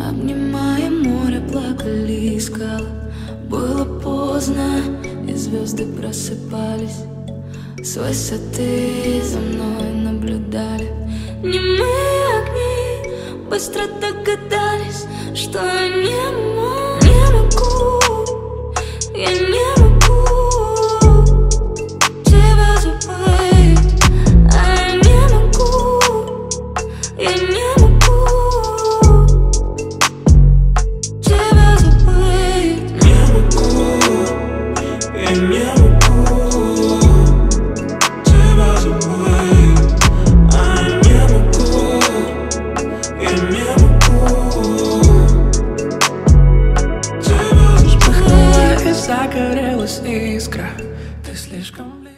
Обнимая море, плакали скалы. Было поздно, и звезды просыпались. С высоты за мной наблюдали. Немые огни быстро догадались, что я не могу, я не могу тебя забыть. А я не могу, я не могу тебя забыть. Не могу, я не могу тебя забыть. А я не могу, я не могу тебя забыть. И загорелась искра, ты слишком близко.